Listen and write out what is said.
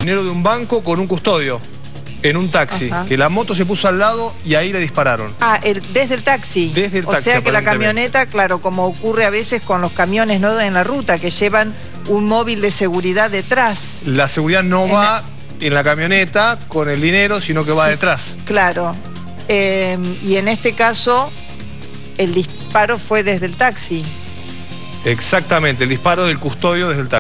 Dinero de un banco con un custodio en un taxi. Ajá. Que la moto se puso al lado y ahí le dispararon. Ah, desde el taxi. Desde el taxi, O sea que la aparentemente. camioneta, claro, como ocurre a veces con los camiones, ¿no?, en la ruta, que llevan un móvil de seguridad detrás. La seguridad no va en la camioneta con el dinero, sino que va detrás. Claro. Y en este caso, el disparo fue desde el taxi. Exactamente, el disparo del custodio desde el taxi.